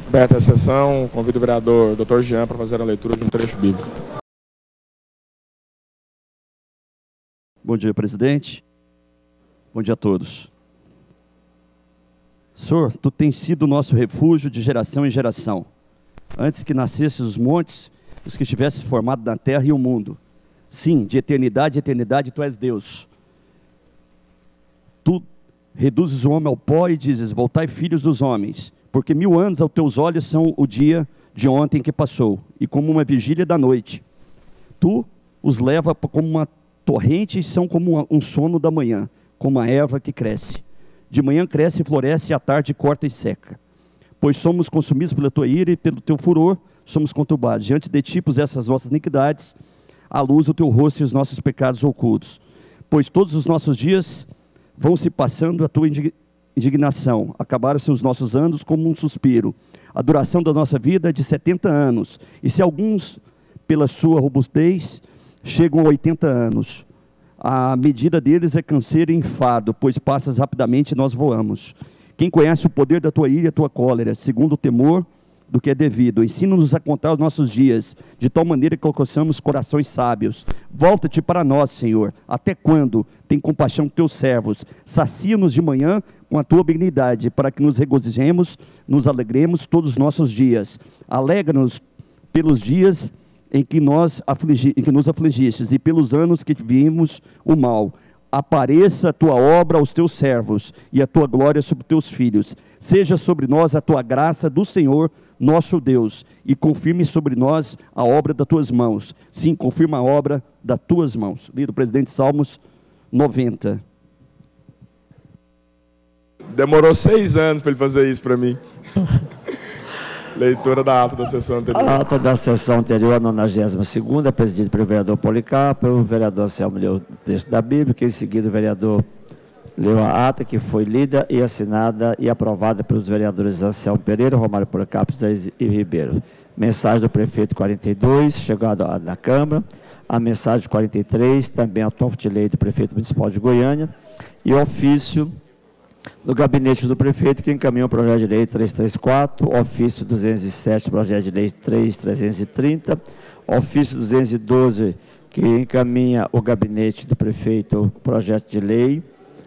Aberta a sessão, convido o vereador Dr. Jean para fazer a leitura de um trecho bíblico. Bom dia, presidente. Bom dia a todos. Senhor, Tu tens sido o nosso refúgio de geração em geração. Antes que nascessem os montes, os que tivesses formado na terra e o mundo. Sim, de eternidade em eternidade, Tu és Deus. Tu reduzes o homem ao pó e dizes, voltai filhos dos homens, porque 1000 anos aos Teus olhos são o dia de ontem que passou, e como uma vigília da noite. Tu os leva como uma torrente e são como um sono da manhã, como a erva que cresce. De manhã cresce e floresce, e à tarde corta e seca. Pois somos consumidos pela Tua ira e pelo Teu furor, somos conturbados. Diante de Ti puseste as nossas iniquidades, à luz o Teu rosto e os nossos pecados ocultos. Pois todos os nossos dias vão se passando a Tua indignação. Acabaram-se os nossos anos como um suspiro. A duração da nossa vida é de 70 anos. E se alguns, pela sua robustez, chegam a 80 anos, a medida deles é canseiro e enfado, pois passas rapidamente e nós voamos. Quem conhece o poder da Tua ira e a Tua cólera, segundo o temor do que é devido, ensina-nos a contar os nossos dias, de tal maneira que alcançamos corações sábios. Volta-te para nós, Senhor. Até quando? Tem compaixão dos Teus servos. Sacia-nos de manhã com a Tua benignidade, para que nos regozijemos, nos alegremos todos os nossos dias. Alegra-nos pelos dias em que nos afligistes, e pelos anos que vimos o mal. Apareça a Tua obra aos Teus servos, e a Tua glória sobre Teus filhos. Seja sobre nós a Tua graça do Senhor, nosso Deus, e confirme sobre nós a obra das Tuas mãos. Sim, confirma a obra das Tuas mãos. Lido, presidente, Salmos 90. Demorou 6 anos para ele fazer isso para mim. Leitura da ata da sessão anterior. A ata da sessão anterior, a 92ª, presidida pelo vereador Policarpo. O vereador Anselmo leu o texto da Bíblia, que em seguida o vereador leu a ata, que foi lida e assinada e aprovada pelos vereadores Anselmo Pereira, Romário Policarpo e Ribeiro. Mensagem do prefeito 42, chegada da Câmara. A mensagem 43, também autógrafo de lei do prefeito municipal de Goiânia. E o ofício do gabinete do prefeito, que encaminha o projeto de lei 334, ofício 207, projeto de lei 3330, ofício 212, que encaminha o gabinete do prefeito o projeto de lei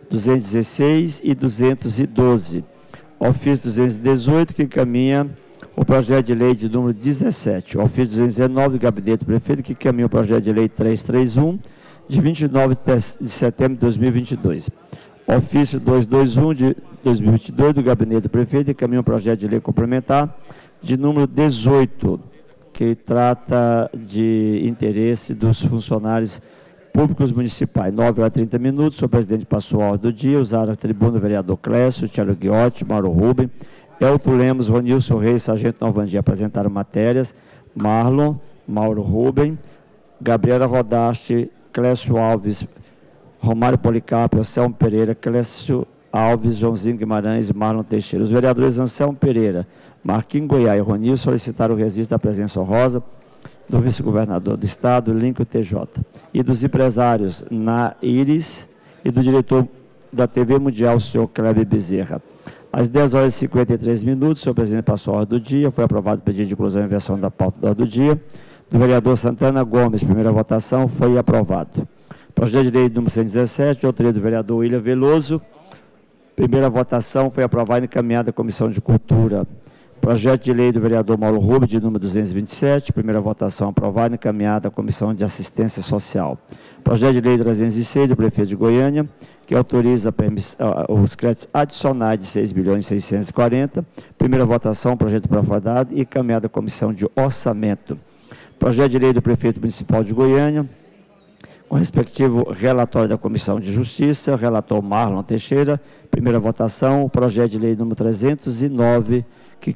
216 e 212, ofício 218, que encaminha o projeto de lei de número 17, ofício 219 do gabinete do prefeito, que encaminha o projeto de lei 331, de 29 de setembro de 2022. Ofício 221 de 2022 do gabinete do prefeito, encaminha um projeto de lei complementar de número 18, que trata de interesse dos funcionários públicos municipais. 9h30, o senhor presidente passou a ordem do dia, usaram a tribuna o vereador Clécio, Thiago Guiotti, Mauro Rubem, Elton Lemos, Ronilson Reis, Sargento Novandi apresentaram matérias, Marlon, Mauro Rubem, Gabriela Rodaste, Clécio Alves, Romário Policarpo, Anselmo Pereira, Clécio Alves, Joãozinho Guimarães e Marlon Teixeira. Os vereadores Anselmo Pereira, Marquinhos Goiás e Ronil solicitaram o registro da presença honrosa do vice-governador do Estado, Lincoln TJ, e dos empresários na Iris e do diretor da TV Mundial, o senhor Kleber Bezerra. Às 10h53, o senhor presidente passou a ordem do dia, foi aprovado o pedido de inclusão e inversão da pauta da ordem do dia, do vereador Santana Gomes. Primeira votação, foi aprovado. Projeto de lei número 117, de autoria do vereador William Veloso. Primeira votação, foi aprovado e encaminhada à Comissão de Cultura. Projeto de lei do vereador Mauro Rubem, de número 227. Primeira votação, aprovada e encaminhada à Comissão de Assistência Social. Projeto de lei 306, do prefeito de Goiânia, que autoriza os créditos adicionais de 6.640.000. Primeira votação, projeto aprovado e encaminhado à Comissão de Orçamento. Projeto de lei do prefeito municipal de Goiânia, com o respectivo relatório da Comissão de Justiça, relator Marlon Teixeira. Primeira votação, o projeto de lei número 309, que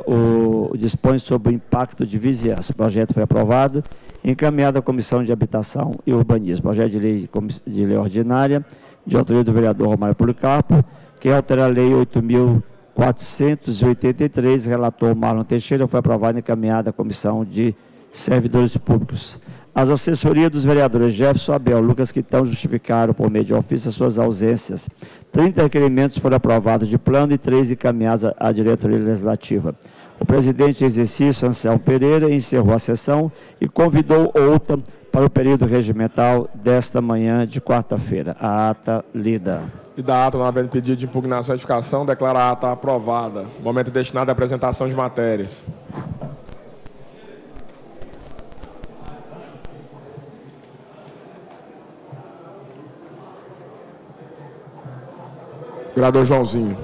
dispõe sobre o impacto de vizinhança. O projeto foi aprovado e encaminhado à Comissão de Habitação e Urbanismo. Projeto de lei ordinária, de autoria do vereador Romário Policarpo, que altera a lei 8.483, relator Marlon Teixeira, foi aprovado e encaminhado à Comissão de Servidores Públicos. As assessorias dos vereadores Jefferson Abel, Lucas Quitão justificaram por meio de ofício as suas ausências. 30 requerimentos foram aprovados de plano e 3 encaminhados à diretoria legislativa. O presidente em exercício, Anselmo Pereira, encerrou a sessão e convidou outra para o período regimental desta manhã de quarta-feira. A ata lida. E da ata, não havendo pedido de impugnação e retificação, declara a ata aprovada. Momento destinado à apresentação de matérias. Vereador Joãozinho.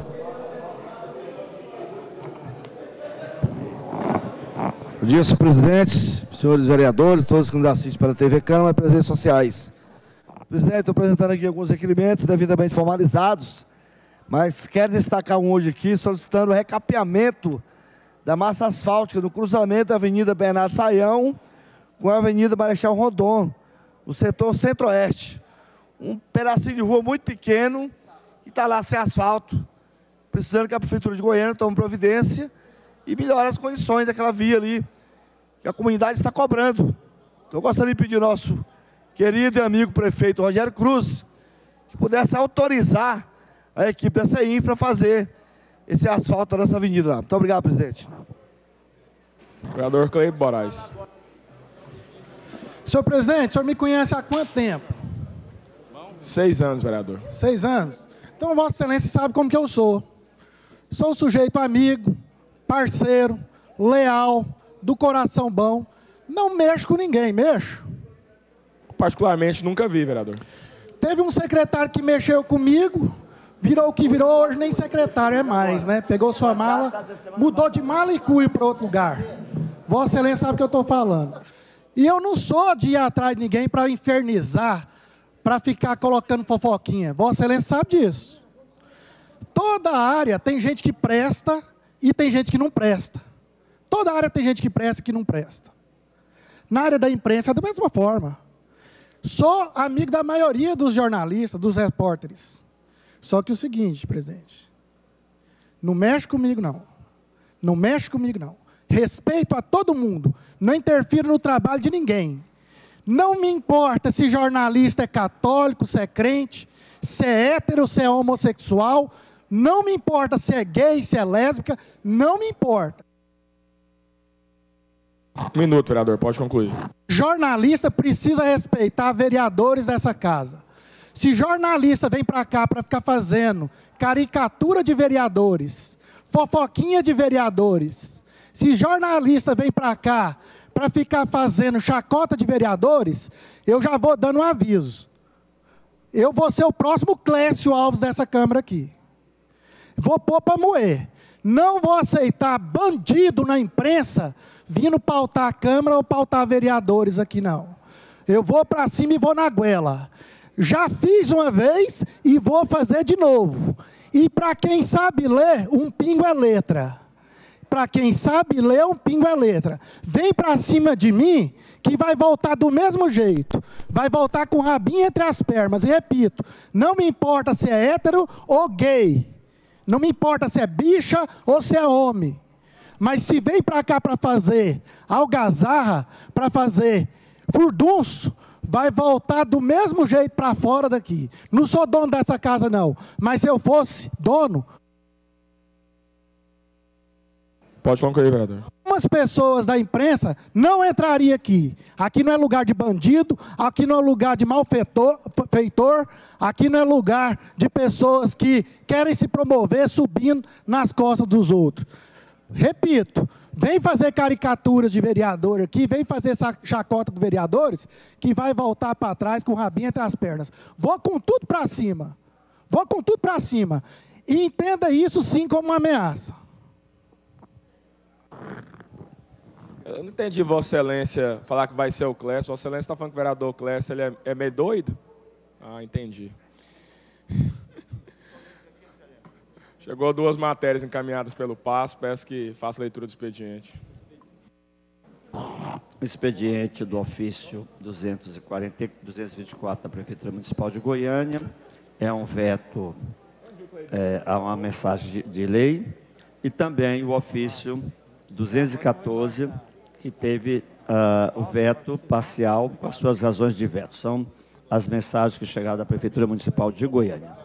Bom dia, senhor presidente, senhores vereadores, todos que nos assistem pela TV Câmara e pelas redes sociais. Presidente, estou apresentando aqui alguns requerimentos devidamente formalizados, mas quero destacar um hoje aqui, solicitando o recapeamento da massa asfáltica no cruzamento da Avenida Bernardo Saião com a Avenida Marechal Rondon, no setor centro-oeste. Um pedacinho de rua muito pequeno e está lá sem asfalto, precisando que a Prefeitura de Goiânia tome providência e melhore as condições daquela via ali, que a comunidade está cobrando. Então, eu gostaria de pedir ao nosso querido e amigo prefeito Rogério Cruz, que pudesse autorizar a equipe da CEIM para fazer esse asfalto nessa avenida lá. Muito obrigado, presidente. Vereador Cleiton Moraes. Senhor presidente, o senhor me conhece há quanto tempo? 6 anos, vereador. 6 anos? Então, Vossa Excelência sabe como que eu sou. Sou um sujeito amigo, parceiro, leal, do coração bom. Não mexo com ninguém, mexo. Particularmente, nunca vi, vereador. Teve um secretário que mexeu comigo, virou o que virou, hoje nem secretário é mais, né? Pegou sua mala, mudou de mala e cuio para outro lugar. Vossa Excelência sabe o que eu estou falando. E eu não sou de ir atrás de ninguém para infernizar, para ficar colocando fofoquinha. Vossa Excelência sabe disso. Toda área tem gente que presta e tem gente que não presta. Toda área tem gente que presta e que não presta. Na área da imprensa é da mesma forma. Sou amigo da maioria dos jornalistas, dos repórteres. Só que o seguinte, presidente, não mexe comigo não. Não mexe comigo não. Respeito a todo mundo. Não interfiro no trabalho de ninguém. Não me importa se jornalista é católico, se é crente, se é hétero, se é homossexual. Não me importa se é gay, se é lésbica. Não me importa. 1 minuto, vereador, pode concluir. Jornalista precisa respeitar vereadores dessa casa. Se jornalista vem para cá para ficar fazendo caricatura de vereadores, fofoquinha de vereadores, se jornalista vem para cá para ficar fazendo chacota de vereadores, eu já vou dando um aviso. Eu vou ser o próximo Clécio Alves dessa Câmara aqui. Vou pôr para moer. Não vou aceitar bandido na imprensa vindo pautar a Câmara ou pautar vereadores aqui, não. Eu vou para cima e vou na goela. Já fiz uma vez e vou fazer de novo. E para quem sabe ler, um pingo é letra. Para quem sabe ler, um pingo é letra. Vem para cima de mim que vai voltar do mesmo jeito. Vai voltar com o rabinho entre as pernas. E repito, não me importa se é hétero ou gay. Não me importa se é bicha ou se é homem. Mas se vem para cá para fazer algazarra, para fazer furdunço, vai voltar do mesmo jeito para fora daqui. Não sou dono dessa casa não, mas se eu fosse dono... Pode concluir, vereador. Algumas pessoas da imprensa não entrariam aqui. Aqui não é lugar de bandido, aqui não é lugar de malfeitor, aqui não é lugar de pessoas que querem se promover subindo nas costas dos outros. Repito, vem fazer caricaturas de vereador aqui, vem fazer essa chacota de vereadores, que vai voltar para trás com o rabinho entre as pernas. Vou com tudo para cima. Vou com tudo para cima. E entenda isso sim como uma ameaça. Eu não entendi Vossa Excelência falar que vai ser o Clécio. Vossa Excelência está falando que o vereador Clécio ele é meio doido? Ah, entendi. Chegou 2 matérias encaminhadas pelo PAS, peço que faça a leitura do expediente. Expediente do ofício 224 da Prefeitura Municipal de Goiânia. É um veto a uma mensagem de lei. E também o ofício 214, que teve o veto parcial com as suas razões de veto. São as mensagens que chegaram da Prefeitura Municipal de Goiânia.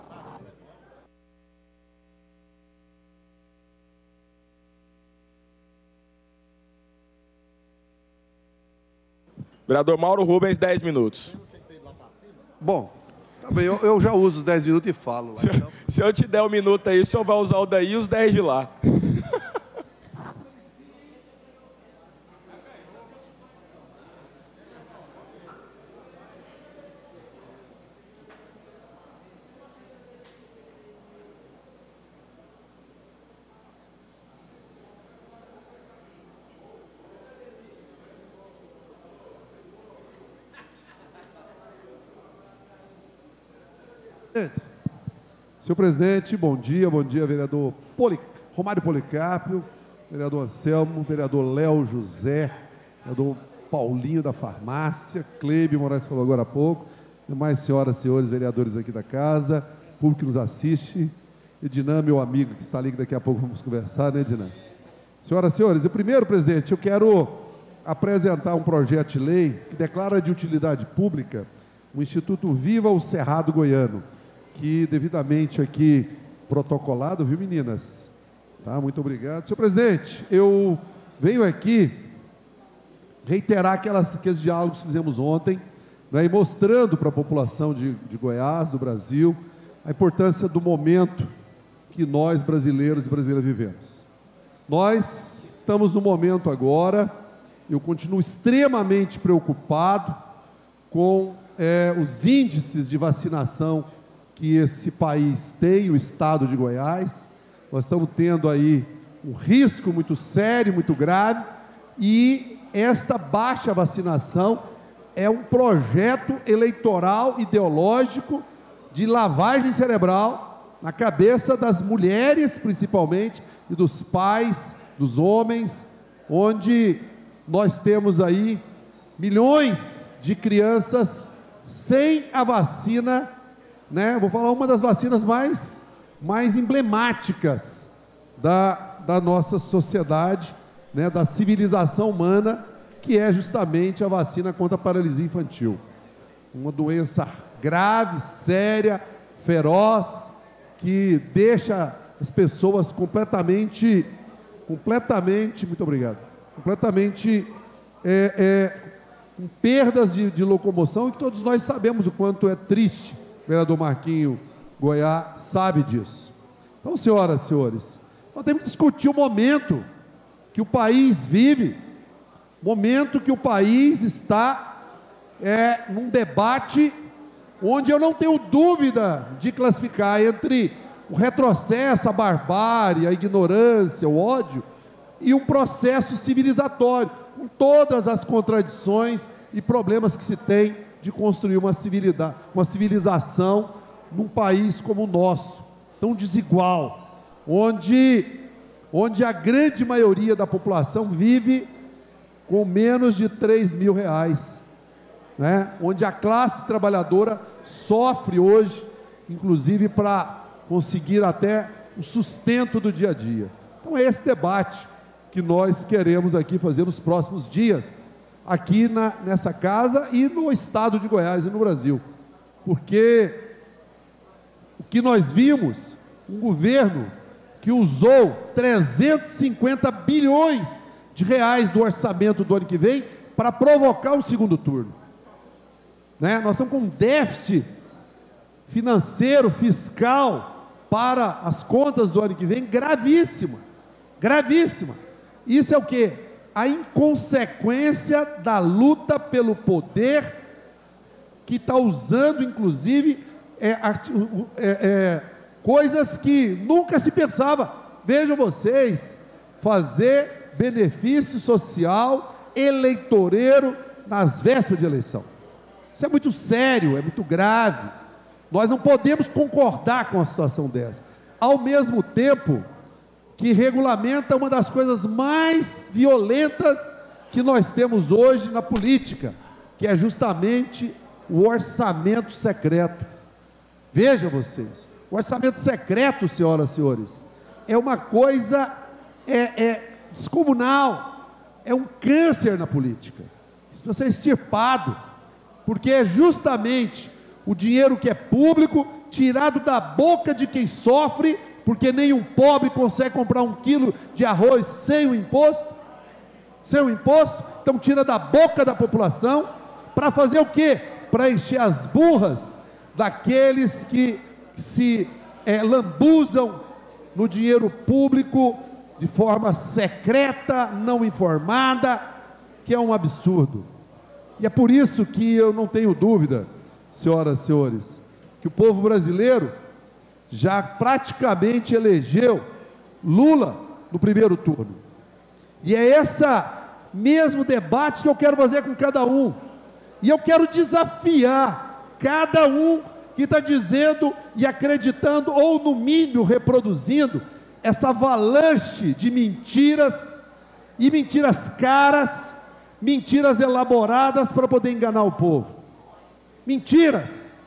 Vereador Mauro Rubens, 10 minutos. Bom, tá bem, eu já uso os 10 minutos e falo. Se eu te der um minuto aí, o senhor vai usar o daí e os 10 de lá. Senhor presidente, bom dia, vereador Romário Policarpio, vereador Anselmo, vereador Léo José, vereador Paulinho da Farmácia, Cleide Moraes falou agora há pouco, demais senhoras e senhores vereadores aqui da casa, público que nos assiste, Edinã, meu amigo que está ali, que daqui a pouco vamos conversar, né, Edinã? Senhoras e senhores, primeiro, presidente, eu quero apresentar um projeto de lei que declara de utilidade pública o Instituto Viva o Cerrado Goiano, que devidamente aqui protocolado, viu, meninas? Tá, muito obrigado. Senhor presidente, eu venho aqui reiterar aqueles diálogos que fizemos ontem, né, e mostrando para a população de Goiás, do Brasil, a importância do momento que nós, brasileiros e brasileiras, vivemos. Nós estamos no momento agora, eu continuo extremamente preocupado com os índices de vacinação que esse país tem, o estado de Goiás. Nós estamos tendo aí um risco muito sério, muito grave, e esta baixa vacinação é um projeto eleitoral ideológico de lavagem cerebral na cabeça das mulheres, principalmente, e dos pais, dos homens, onde nós temos aí milhões de crianças sem a vacina, né? Vou falar uma das vacinas mais emblemáticas da nossa sociedade, né? Da civilização humana, que é justamente a vacina contra a paralisia infantil. Uma doença grave, séria, feroz, que deixa as pessoas completamente, muito obrigado, completamente com perdas de locomoção, e que todos nós sabemos o quanto é triste. O vereador Marquinho Goiás sabe disso. Então, senhoras e senhores, nós temos que discutir o momento que o país vive, momento que o país está num debate onde eu não tenho dúvida de classificar entre o retrocesso, a barbárie, a ignorância, o ódio, e um processo civilizatório, com todas as contradições e problemas que se tem de construir uma civilização num país como o nosso, tão desigual, onde a grande maioria da população vive com menos de R$3.000, né? Onde a classe trabalhadora sofre hoje, inclusive para conseguir até o sustento do dia a dia. Então é esse debate que nós queremos aqui fazer nos próximos dias, aqui nessa casa e no estado de Goiás e no Brasil. Porque o que nós vimos, um governo que usou 350 bilhões de reais do orçamento do ano que vem para provocar um segundo turno, né? Nós estamos com um déficit financeiro, fiscal, para as contas do ano que vem, gravíssima, gravíssima. Isso é o quê? A inconsequência da luta pelo poder, que está usando, inclusive, coisas que nunca se pensava. Vejam vocês, fazer benefício social eleitoreiro nas vésperas de eleição. Isso é muito sério, é muito grave. Nós não podemos concordar com uma situação dessa. Ao mesmo tempo que regulamenta uma das coisas mais violentas que nós temos hoje na política, que é justamente o orçamento secreto. Vejam vocês, o orçamento secreto, senhoras e senhores, é uma coisa descomunal, é um câncer na política. Isso precisa ser extirpado, porque é justamente o dinheiro que é público, tirado da boca de quem sofre, porque nenhum pobre consegue comprar 1 quilo de arroz sem o imposto, então tira da boca da população, para fazer o quê? Para encher as burras daqueles que se lambuzam no dinheiro público de forma secreta, não informada, que é um absurdo. E é por isso que eu não tenho dúvida, senhoras e senhores, que o povo brasileiro já praticamente elegeu Lula no primeiro turno. E é esse mesmo debate que eu quero fazer com cada um. E eu quero desafiar cada um que está dizendo e acreditando, ou no mínimo reproduzindo, essa avalanche de mentiras, e mentiras caras, mentiras elaboradas para poder enganar o povo. Mentiras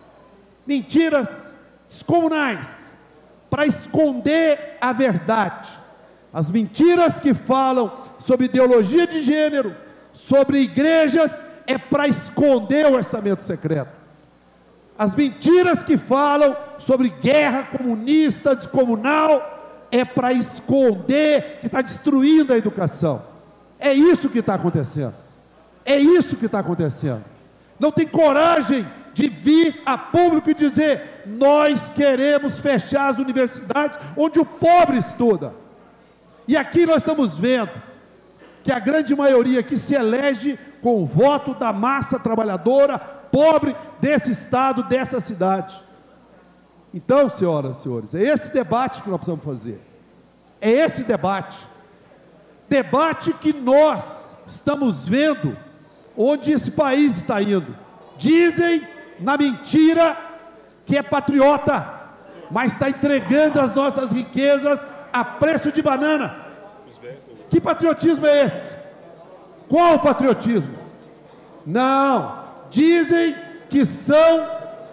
descomunais, para esconder a verdade. As mentiras que falam sobre ideologia de gênero, sobre igrejas, é para esconder o orçamento secreto. As mentiras que falam sobre guerra comunista, descomunal, é para esconder que está destruindo a educação. É isso que está acontecendo. É isso que está acontecendo. Não tem coragem de vir a público e dizer: nós queremos fechar as universidades onde o pobre estuda. E aqui nós estamos vendo que a grande maioria que se elege com o voto da massa trabalhadora, pobre desse estado, dessa cidade. Então, senhoras e senhores, é esse debate que nós precisamos fazer. É esse debate que nós estamos vendo onde esse país está indo. Dizem na mentira que é patriota, mas está entregando as nossas riquezas a preço de banana. Que patriotismo é esse? Qual patriotismo? Não, dizem que são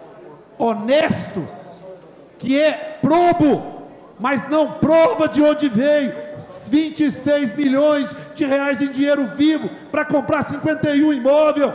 honestos, que é probo, mas não prova de onde veio 26 milhões de reais em dinheiro vivo para comprar 51 imóvel.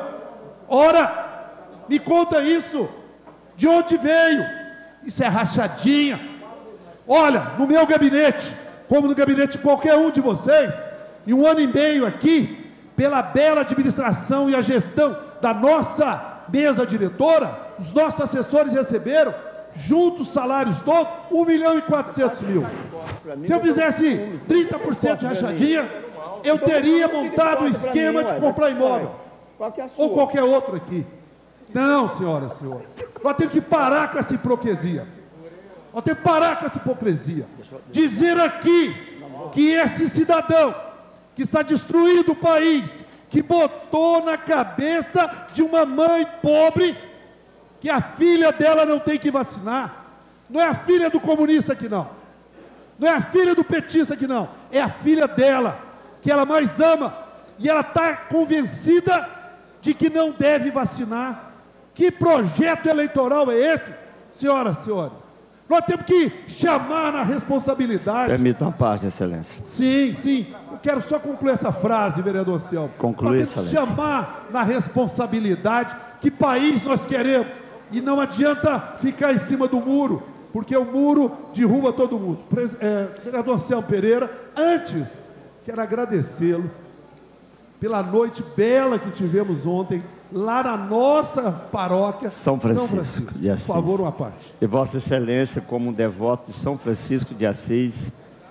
Ora, me conta isso, de onde veio? Isso é rachadinha. Olha, no meu gabinete, como no gabinete de qualquer um de vocês, em 1 ano e meio aqui, pela bela administração e a gestão da nossa mesa diretora, os nossos assessores receberam, juntos salários todos, 1.400.000. Se eu fizesse 30% de rachadinha, eu teria montado o esquema de comprar imóvel, ou qualquer outro aqui. Não, senhoras e senhores, nós temos que parar com essa hipocrisia. Nós temos que parar com essa hipocrisia. Dizer aqui que esse cidadão que está destruindo o país, que botou na cabeça de uma mãe pobre que a filha dela não tem que vacinar. Não é a filha do comunista aqui não, não é a filha do petista aqui não, é a filha dela, que ela mais ama, e ela está convencida de que não deve vacinar. Que projeto eleitoral é esse, senhoras e senhores? Nós temos que chamar na responsabilidade. Permita uma parte, excelência. Sim, eu quero só concluir essa frase, vereador Celso. Conclui, nós temos que excelência. chamar na responsabilidade que país nós queremos. E não adianta ficar em cima do muro, porque o muro derruba todo mundo. Vereador Celso Pereira, antes, quero agradecê-lo pela noite bela que tivemos ontem, lá na nossa paróquia São Francisco de Assis. Por favor, uma parte. E Vossa Excelência, como um devoto de São Francisco de Assis,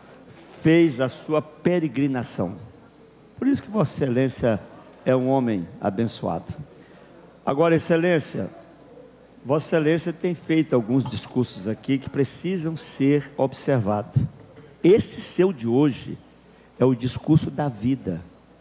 fez a sua peregrinação. Por isso que Vossa Excelência é um homem abençoado. Agora, Excelência, Vossa Excelência tem feito alguns discursos aqui que precisam ser observados. Esse seu de hoje é o discurso da vida.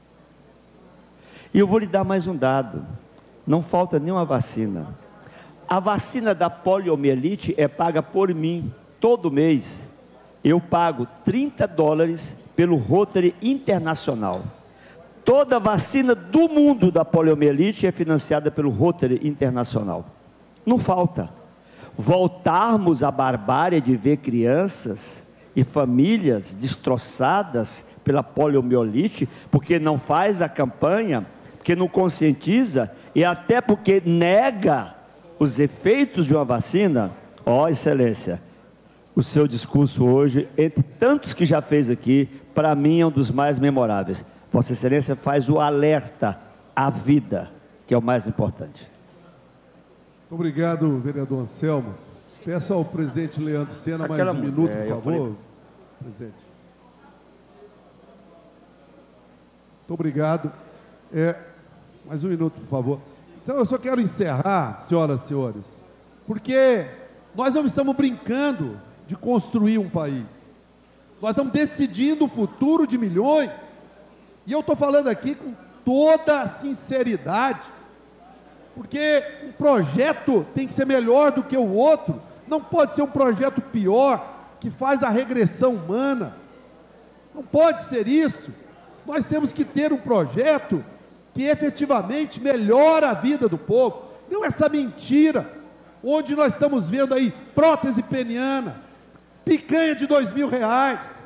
E eu vou lhe dar mais um dado. Não falta nenhuma vacina. A vacina da poliomielite é paga por mim todo mês. Eu pago $30 pelo Rotary Internacional. Toda vacina do mundo da poliomielite é financiada pelo Rotary Internacional. Não falta. Voltarmos à barbárie de ver crianças e famílias destroçadas pela poliomielite, porque não faz a campanha, porque não conscientiza, e até porque nega os efeitos de uma vacina. Ó, Excelência, o seu discurso hoje, entre tantos que já fez aqui, para mim é um dos mais memoráveis. Vossa Excelência faz o alerta à vida, que é o mais importante. Muito obrigado, vereador Anselmo. Peço ao presidente Leandro Sena mais um minuto, por favor, presidente. Muito obrigado. Mais um minuto, por favor. Então, eu só quero encerrar, senhoras e senhores, porque nós não estamos brincando de construir um país. Nós estamos decidindo o futuro de milhões. E eu estou falando aqui com toda sinceridade, porque um projeto tem que ser melhor do que o outro. Não pode ser um projeto pior, que faz a regressão humana. Não pode ser isso. Nós temos que ter um projeto que efetivamente melhora a vida do povo. Não essa mentira, onde nós estamos vendo aí prótese peniana, picanha de R$2.000,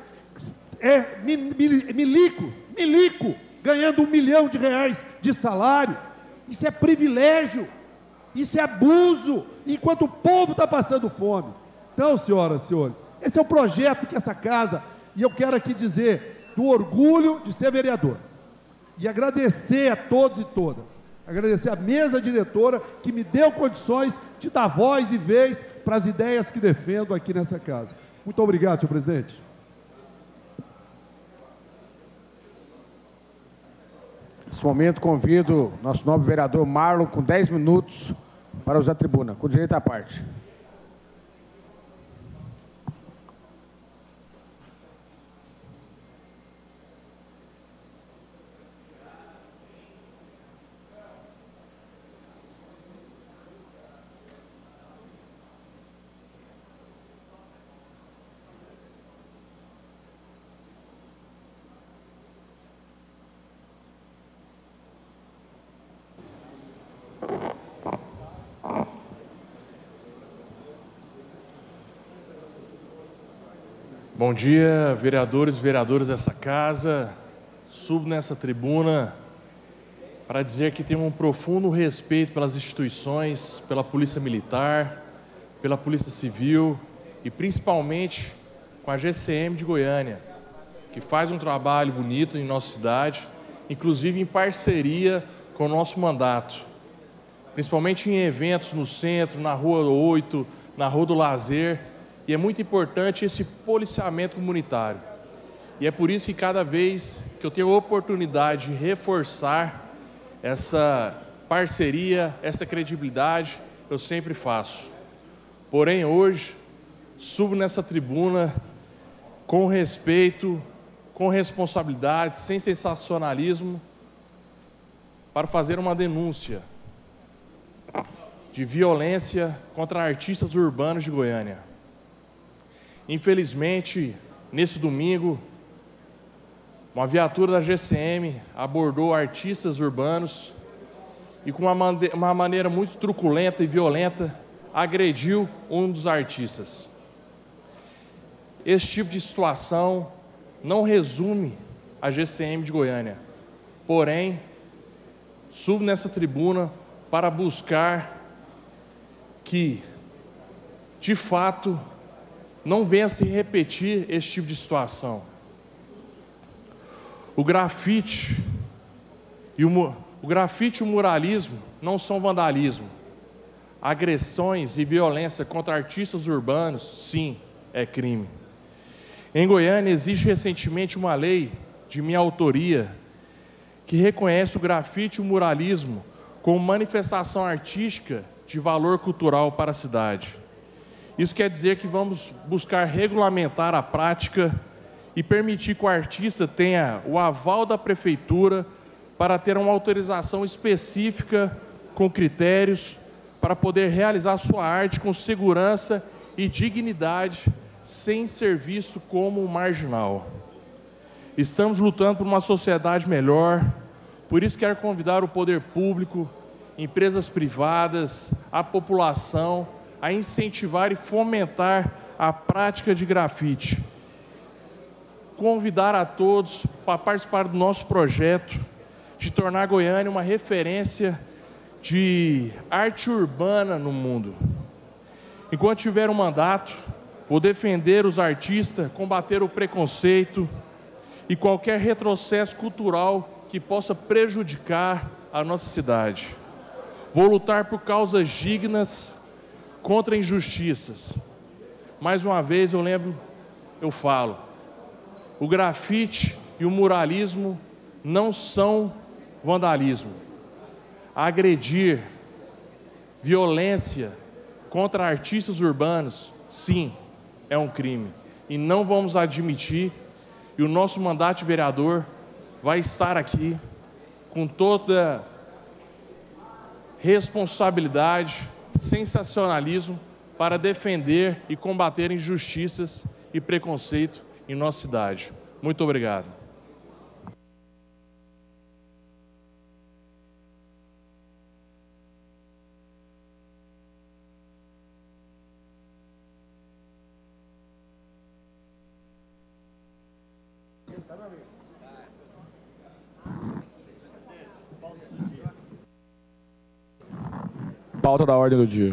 milico ganhando R$1 milhão de salário. Isso é privilégio, isso é abuso, enquanto o povo está passando fome. Então, senhoras e senhores, esse é o projeto que essa casa, e eu quero aqui dizer do orgulho de ser vereador, e agradecer a todos e todas, agradecer a mesa diretora que me deu condições de dar voz e vez para as ideias que defendo aqui nessa casa. Muito obrigado, senhor presidente. Nesse momento, convido nosso nobre vereador Marlon, com 10 minutos, para usar a tribuna, com direito à parte. Bom dia, vereadores e vereadoras dessa casa. Subo nessa tribuna para dizer que tenho um profundo respeito pelas instituições, pela Polícia Militar, pela Polícia Civil e principalmente com a GCM de Goiânia, que faz um trabalho bonito em nossa cidade, inclusive em parceria com o nosso mandato, principalmente em eventos no centro, na Rua 8, na Rua do Lazer. E é muito importante esse policiamento comunitário. E é por isso que cada vez que eu tenho a oportunidade de reforçar essa parceria, essa credibilidade, eu sempre faço. Porém, hoje, subo nessa tribuna com respeito, com responsabilidade, sem sensacionalismo, para fazer uma denúncia de violência contra artistas urbanos de Goiânia. Infelizmente, nesse domingo, uma viatura da GCM abordou artistas urbanos e, com uma maneira muito truculenta e violenta, agrediu um dos artistas. Esse tipo de situação não resume a GCM de Goiânia. Porém, subo nessa tribuna para buscar que, de fato, não venha a se repetir esse tipo de situação. O grafite e o muralismo não são vandalismo. Agressões e violência contra artistas urbanos, sim, é crime. Em Goiânia, existe recentemente uma lei de minha autoria que reconhece o grafite e o muralismo como manifestação artística de valor cultural para a cidade. Isso quer dizer que vamos buscar regulamentar a prática e permitir que o artista tenha o aval da prefeitura para ter uma autorização específica com critérios para poder realizar sua arte com segurança e dignidade, sem ser visto como um marginal. Estamos lutando por uma sociedade melhor, por isso quero convidar o poder público, empresas privadas, a população, a incentivar e fomentar a prática de grafite. Convidar a todos para participar do nosso projeto de tornar Goiânia uma referência de arte urbana no mundo. Enquanto tiver um mandato, vou defender os artistas, combater o preconceito e qualquer retrocesso cultural que possa prejudicar a nossa cidade. Vou lutar por causas dignas contra injustiças. Mais uma vez eu falo, o grafite e o muralismo não são vandalismo. Agredir, violência contra artistas urbanos, sim, é um crime. E não vamos admitir, e o nosso mandato de vereador vai estar aqui com toda responsabilidade, sensacionalismo, para defender e combater injustiças e preconceito em nossa cidade. Muito obrigado. Pauta da ordem do dia.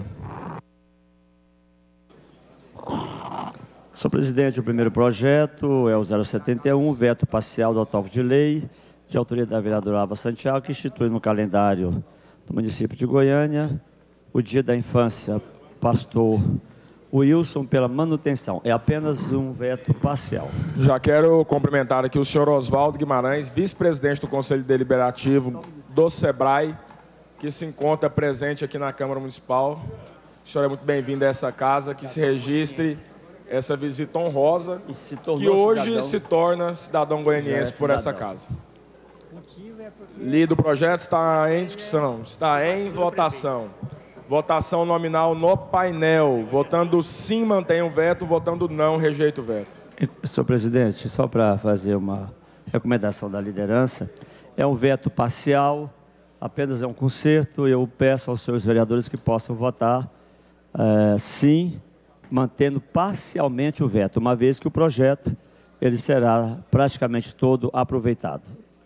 Senhor presidente, o primeiro projeto é o 071, veto parcial do autógrafo de lei, de autoria da vereadora Ava Santiago, que institui no calendário do município de Goiânia o Dia da Infância, pastor Wilson, pela manutenção. É apenas um veto parcial. Já quero cumprimentar aqui o senhor Oswaldo Guimarães, vice-presidente do Conselho Deliberativo do SEBRAE, que se encontra presente aqui na Câmara Municipal. O senhor é muito bem-vindo a essa casa, que se registre essa visita honrosa, que hoje se torna cidadão goianiense por essa casa. Lido o projeto, está em discussão, está em votação. Votação nominal no painel. Votando sim, mantém o veto. Votando não, rejeita o veto. Senhor presidente, só para fazer uma recomendação da liderança, é um veto parcial, apenas é um conserto. Eu peço aos senhores vereadores que possam votar sim, mantendo parcialmente o veto, uma vez que o projeto ele será praticamente todo aproveitado.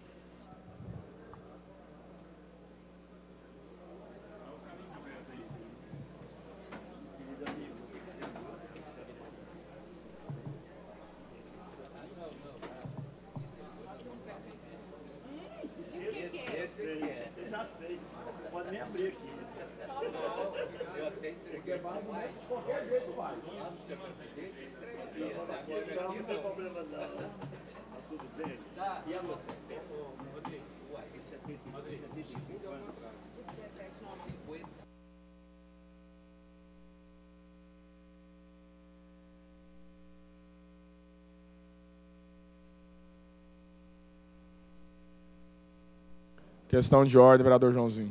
Já sei, não pode nem abrir aqui. Eu até entreguei, mas qualquer jeito vai. Não tem problema não. Tudo bem? Tá. E a você? Rodrigo, uai, 75 anos. 50. Questão de ordem, vereador Joãozinho.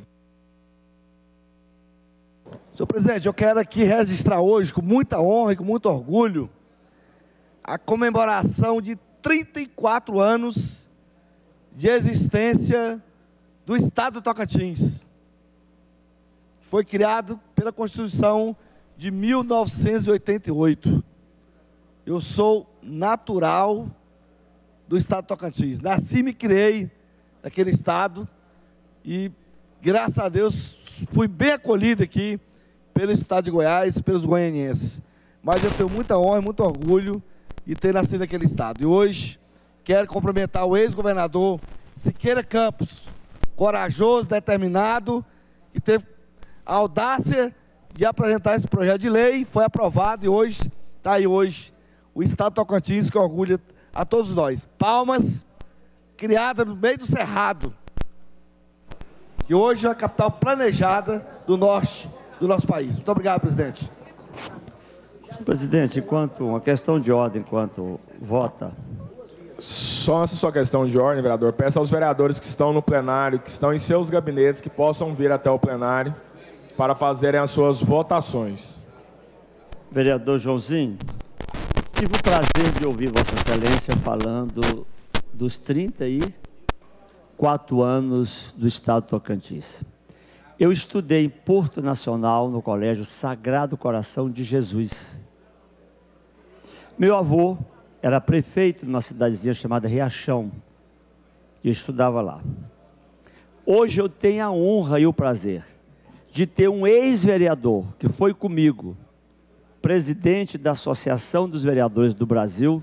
Senhor presidente, eu quero aqui registrar hoje, com muita honra e com muito orgulho, a comemoração de 34 anos de existência do Estado do Tocantins. Foi criado pela Constituição de 1988. Eu sou natural do Estado do Tocantins. Nasci e me criei naquele estado e, graças a Deus, fui bem acolhido aqui pelo Estado de Goiás, pelos goianienses. Mas eu tenho muita honra e muito orgulho de ter nascido naquele estado. E hoje quero cumprimentar o ex-governador Siqueira Campos, corajoso, determinado, que teve a audácia de apresentar esse projeto de lei, foi aprovado e hoje está aí hoje o Estado de Tocantins, que orgulha a todos nós. Palmas, criada no meio do Cerrado, e hoje é a capital planejada do norte do nosso país. Muito obrigado, presidente. Senhor presidente, enquanto uma questão de ordem, enquanto vota. Só essa sua questão de ordem, vereador. Peço aos vereadores que estão no plenário, que estão em seus gabinetes, que possam vir até o plenário para fazerem as suas votações. Vereador Joãozinho, tive o prazer de ouvir Vossa Excelência falando dos 34 anos do Estado do Tocantins. Eu estudei em Porto Nacional, no Colégio Sagrado Coração de Jesus. Meu avô era prefeito numa cidadezinha chamada Riachão, e eu estudava lá. Hoje eu tenho a honra e o prazer de ter um ex-vereador que foi comigo, presidente da Associação dos Vereadores do Brasil,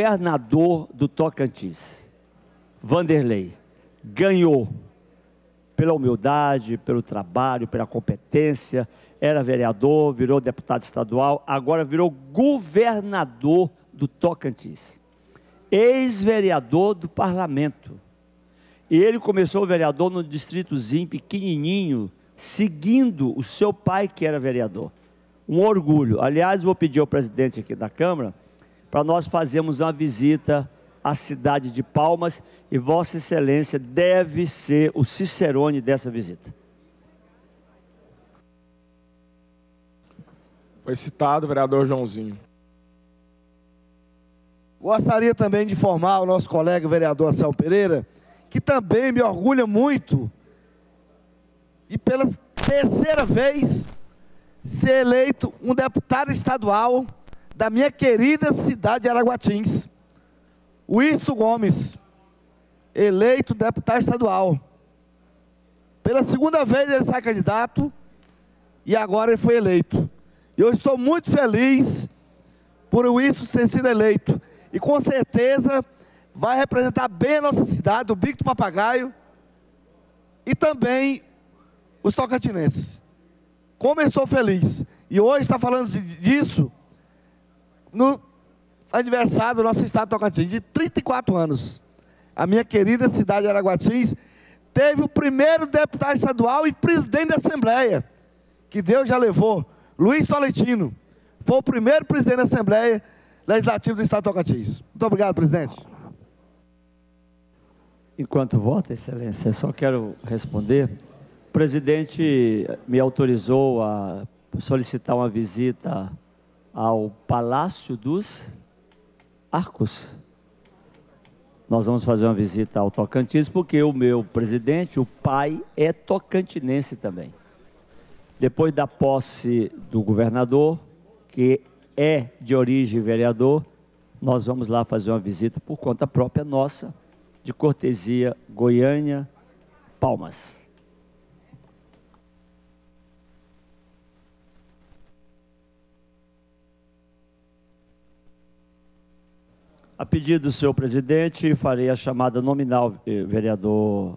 governador do Tocantins, Vanderlei, ganhou pela humildade, pelo trabalho, pela competência. Era vereador, virou deputado estadual, agora virou governador do Tocantins. Ex-vereador do parlamento. E ele começou vereador no distritozinho pequenininho, seguindo o seu pai, que era vereador. Um orgulho. Aliás, vou pedir ao presidente aqui da Câmara para nós fazermos uma visita à cidade de Palmas, e Vossa Excelência deve ser o cicerone dessa visita. Foi citado o vereador Joãozinho. Gostaria também de informar o nosso colega vereador Anselmo Pereira, que também me orgulha muito, e pela terceira vez, ser eleito um deputado estadual da minha querida cidade de Araguatins. Wisto Gomes, eleito deputado estadual. Pela segunda vez ele sai candidato, e agora ele foi eleito. E eu estou muito feliz por o Wisto ter sido eleito. E com certeza vai representar bem a nossa cidade, o Bico do Papagaio, e também os tocantinenses. Como eu estou feliz. E hoje está falando disso no aniversário do nosso estado de Tocantins, de 34 anos. A minha querida cidade de Araguatins teve o primeiro deputado estadual e presidente da Assembleia, que Deus já levou, Luiz Tolentino. Foi o primeiro presidente da Assembleia Legislativa do estado de Tocantins. Muito obrigado, presidente. Enquanto vota, Excelência, só quero responder. O presidente me autorizou a solicitar uma visita ao Palácio dos Arcos. Nós vamos fazer uma visita ao Tocantins, porque o meu presidente, o pai, é tocantinense também. Depois da posse do governador, que é de origem vereador, nós vamos lá fazer uma visita por conta própria nossa, de cortesia, Goiânia, Palmas. A pedido do senhor presidente, farei a chamada nominal, vereador.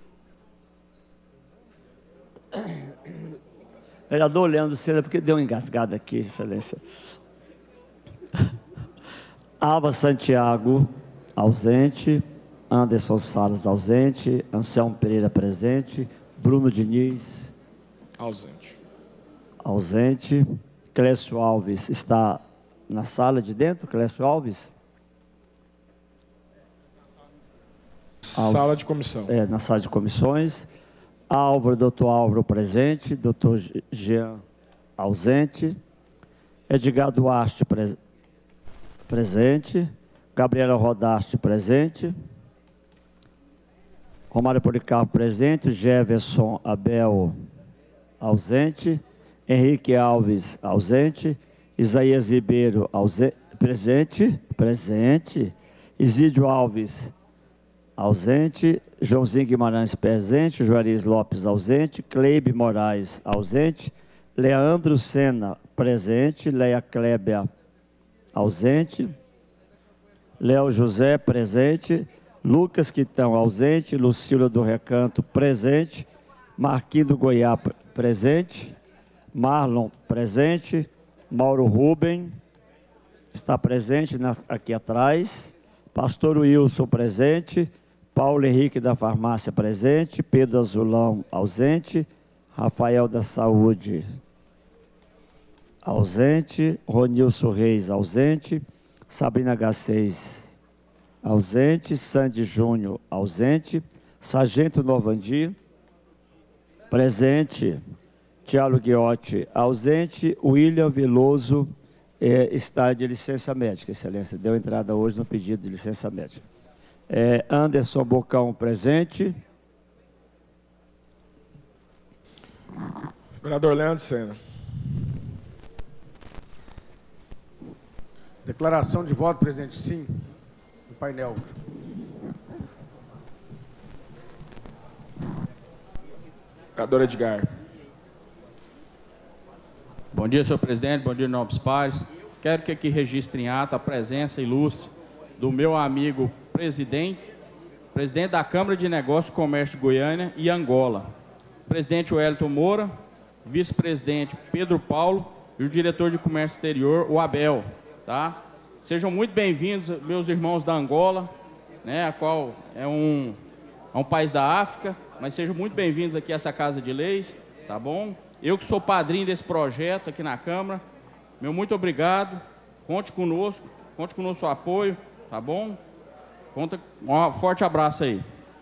Vereador Leandro Sena, porque deu uma engasgada aqui, Excelência. Ava Santiago, ausente. Anderson Salles, ausente. Anselmo Pereira, presente. Bruno Diniz. Ausente. Ausente. Clécio Alves está na sala de dentro, Clécio Alves? Sala de comissão. Na sala de comissões. Álvaro, doutor Álvaro, presente. Doutor Jean, ausente. Edgar Duarte, presente. Gabriela Rodaste, presente. Romário Policarpo, presente. Jefferson Abel, ausente. Henrique Alves, ausente. Isaías Ribeiro, ausente. Presente. Isídio Alves, ausente. Joãozinho Guimarães, presente. Juarez Lopes, ausente. Cleibe Moraes, ausente. Leandro Sena, presente. Leia Klébia, ausente. Léo José, presente. Lucas Quitão, ausente. Lucília do Recanto, presente. Marquinhos do Goiá, presente. Marlon, presente. Mauro Ruben, está presente aqui atrás. Pastor Wilson, presente. Paulo Henrique da Farmácia, presente. Pedro Azulão, ausente. Rafael da Saúde, ausente. Ronilson Reis, ausente. Sabrina H6, ausente. Sandy Júnior, ausente. Sargento Novandi, presente. Tiago Guiotti, ausente. William Veloso está de licença médica, Excelência. Deu entrada hoje no pedido de licença médica. Anderson Bocão, presente. Vereador Leandro Sena. Declaração de voto, presidente, sim, no painel. Vereador Edgar. Bom dia, senhor presidente, bom dia, nobres pares. Quero que aqui registre em ata a presença ilustre do meu amigo presidente presidente da Câmara de Negócios e Comércio de Goiânia e Angola, presidente Wellington Moura, vice-presidente Pedro Paulo e o diretor de Comércio Exterior, o Abel. Tá? Sejam muito bem-vindos, meus irmãos da Angola, né, a qual é um país da África, mas sejam muito bem-vindos aqui a essa Casa de Leis, tá bom? Eu que sou padrinho desse projeto aqui na Câmara, meu muito obrigado, conte com o nosso apoio, tá bom? Um forte abraço aí.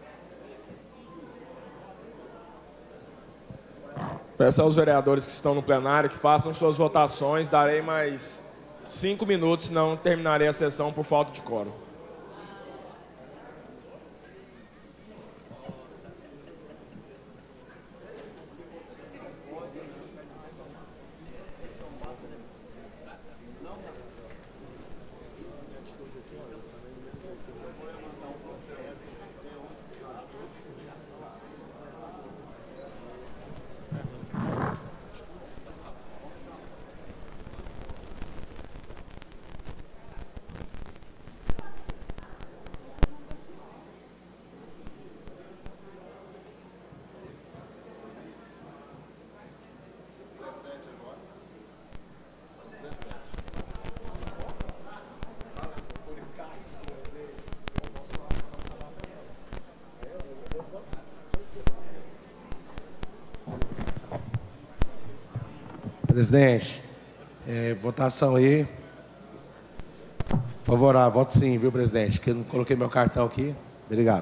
Peço aos vereadores que estão no plenário que façam suas votações. Darei mais 5 minutos, senão terminarei a sessão por falta de quórum. Presidente, votação aí. Favorável, voto sim, viu, presidente? Que eu não coloquei meu cartão aqui. Obrigado.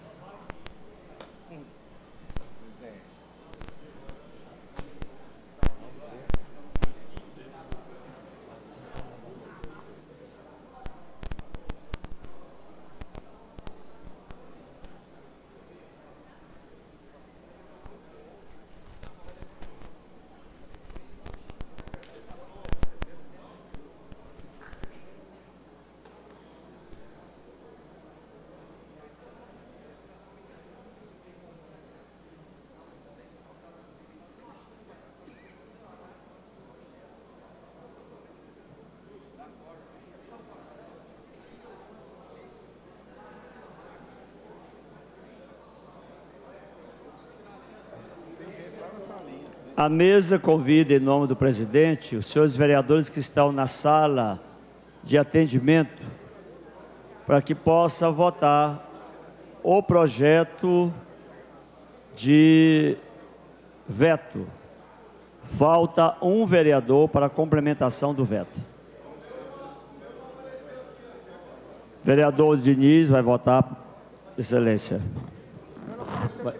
A mesa convida, em nome do presidente, os senhores vereadores que estão na sala de atendimento para que possa votar o projeto de veto. Falta um vereador para a complementação do veto. Vereador Diniz vai votar, excelência. Vai.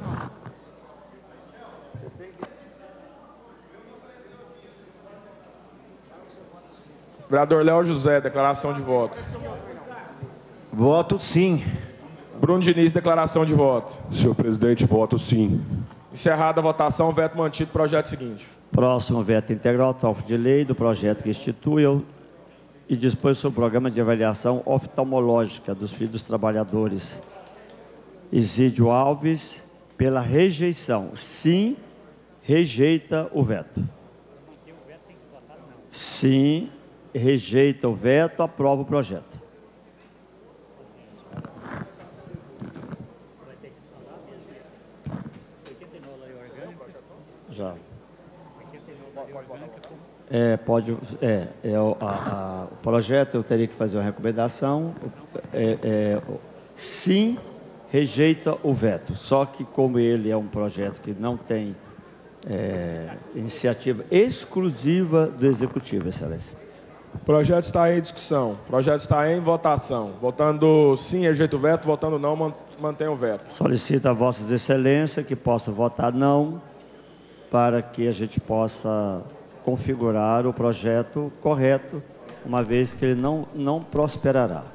Vereador Léo José, declaração de voto. Voto sim. Bruno Diniz, declaração de voto. Senhor presidente, voto sim. Encerrada a votação, veto mantido. Projeto seguinte. Próximo veto integral, autógrafo de lei do projeto que institui e dispõe sobre o programa de avaliação oftalmológica dos filhos dos trabalhadores. Isídio Alves, pela rejeição. Sim, rejeita o veto. Sim, rejeita o veto, aprova o projeto. Já. O projeto eu teria que fazer uma recomendação. Sim, rejeita o veto. Só que como ele é um projeto que não tem iniciativa exclusiva do Executivo, excelência. O projeto está em discussão. O projeto está em votação. Votando sim, rejeita o veto. Votando não, mantém o veto. Solicito a vossas excelências que possa votar não, para que a gente possa configurar o projeto correto, uma vez que ele não prosperará.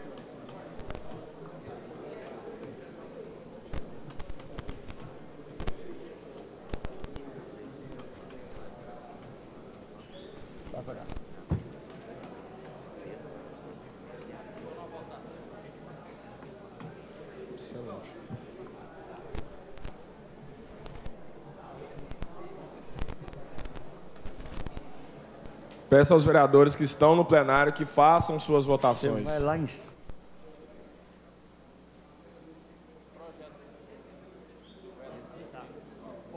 Peço aos vereadores que estão no plenário que façam suas votações. Você vai lá em...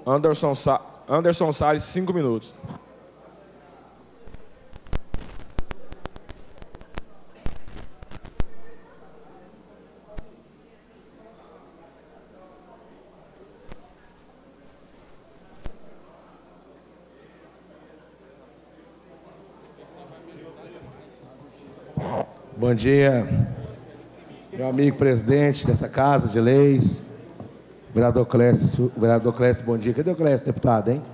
Anderson Salles, 5 minutos. Bom dia, meu amigo presidente dessa Casa de Leis, vereador Clécio, bom dia. Cadê o Clécio, deputado, hein?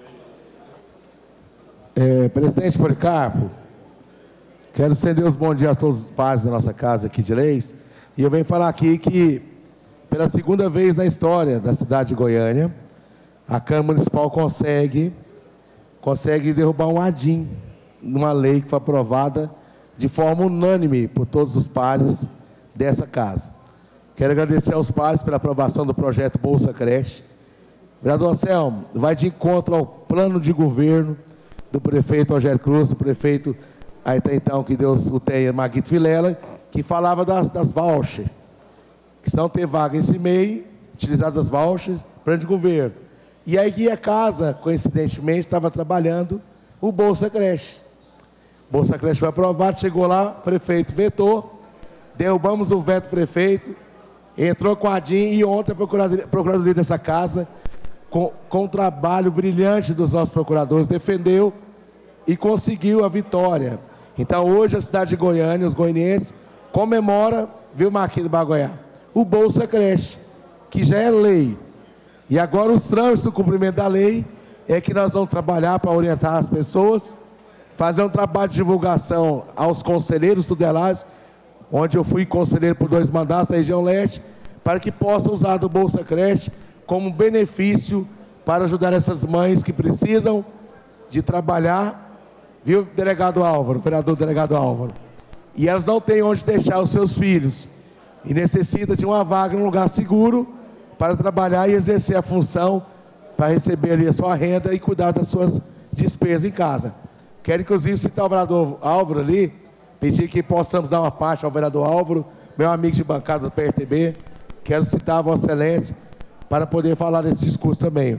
Presidente Policarpo, quero estender os bons dias a todos os pares da nossa Casa aqui de Leis, e eu venho falar aqui que, pela segunda vez na história da cidade de Goiânia, a Câmara Municipal consegue derrubar um ADIM, numa lei que foi aprovada de forma unânime por todos os pares dessa casa. Quero agradecer aos pares pela aprovação do projeto Bolsa Creche. Vereador Anselmo, vai de encontro ao plano de governo do prefeito Rogério Cruz, do prefeito, até então, que Deus o tenha, Maguito Vilela, que falava das vouchers, que se não ter vaga em CIMEI, utilizadas as vouchers, plano de governo. E aí a casa, coincidentemente, estava trabalhando o Bolsa Creche. Bolsa Creche foi aprovado, chegou lá, prefeito vetou, derrubamos o veto do prefeito, entrou com a ADIM e ontem a procuradoria dessa casa, com um trabalho brilhante dos nossos procuradores, defendeu e conseguiu a vitória. Então hoje a cidade de Goiânia, os goianienses, comemora, viu, Marquinhos do Bagoiá, o Bolsa Creche, que já é lei. E agora os trâmites do cumprimento da lei é que nós vamos trabalhar para orientar as pessoas, fazer um trabalho de divulgação aos conselheiros tutelares, onde eu fui conselheiro por 2 mandatos na região leste, para que possam usar do Bolsa Creche como benefício para ajudar essas mães que precisam de trabalhar, viu, delegado Álvaro, vereador delegado Álvaro, e elas não têm onde deixar os seus filhos, e necessitam de uma vaga num lugar seguro para trabalhar e exercer a função, para receber ali a sua renda e cuidar das suas despesas em casa. Quero, inclusive, citar o vereador Álvaro ali, pedir que possamos dar uma parte ao vereador Álvaro, meu amigo de bancada do PRTB. Quero citar a Vossa Excelência para poder falar desse discurso também.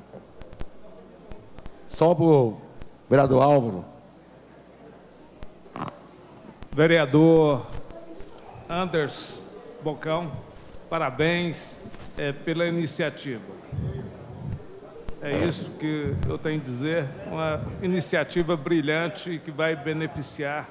Só para o vereador Álvaro. Vereador Anderson Bocão, parabéns pela iniciativa. É isso que eu tenho a dizer, uma iniciativa brilhante que vai beneficiar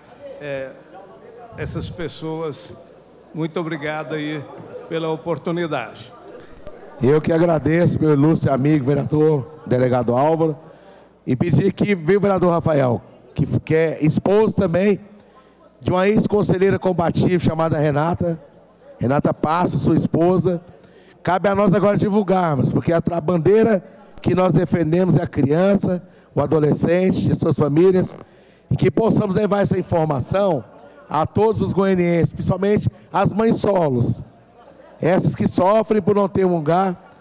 essas pessoas. Muito obrigado aí pela oportunidade. Eu que agradeço, meu ilustre amigo, vereador, delegado Álvaro, e pedir que, viu, vereador Rafael, que é esposo também de uma ex-conselheira combativa chamada Renata Passo, sua esposa. Cabe a nós agora divulgarmos, porque a bandeira que nós defendemos é a criança, o adolescente e suas famílias, e que possamos levar essa informação a todos os goianienses, principalmente as mães solos, essas que sofrem por não ter um lugar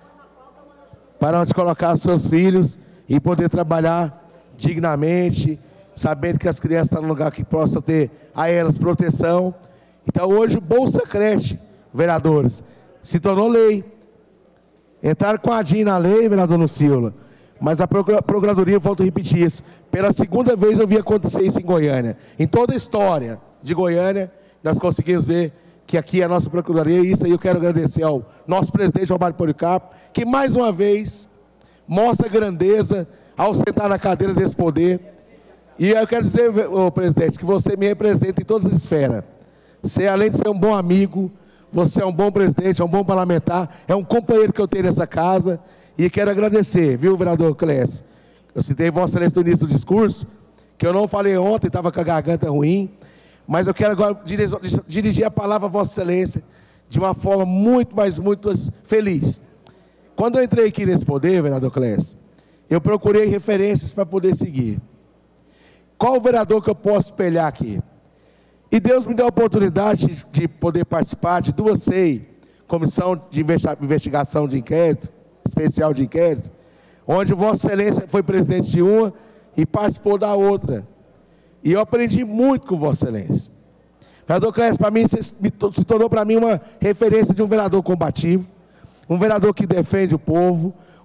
para onde colocar seus filhos e poder trabalhar dignamente, sabendo que as crianças estão num lugar que possa ter a elas proteção. Então hoje o Bolsa Creche, vereadores, se tornou lei. Entraram com a ADIM na lei, vereador Lucila, mas a Procuradoria, volto a repetir isso, pela segunda vez eu vi acontecer isso em Goiânia. Em toda a história de Goiânia, nós conseguimos ver que aqui é a nossa Procuradoria, e isso aí eu quero agradecer ao nosso presidente, Romário Policarpo, que mais uma vez mostra grandeza ao sentar na cadeira desse poder. E eu quero dizer, presidente, que você me representa em todas as esferas. Você, além de ser um bom amigo, você é um bom presidente, é um bom parlamentar, é um companheiro que eu tenho nessa casa, e quero agradecer, viu, vereador Clécio? Eu citei Vossa Excelência no início do discurso, que eu não falei ontem, estava com a garganta ruim, mas eu quero agora dirigir a palavra a Vossa Excelência de uma forma muito, mas muito feliz. Quando eu entrei aqui nesse poder, vereador Clécio, eu procurei referências para poder seguir. Qual o vereador que eu posso espelhar aqui? E Deus me deu a oportunidade de poder participar de 2 CEI, Comissão de Investigação de Inquérito, Especial de Inquérito, onde Vossa Excelência foi presidente de uma e participou da outra. E eu aprendi muito com Vossa Excelência. Vereador Clécio, para mim, se tornou para mim uma referência de um vereador combativo, um vereador que defende o povo,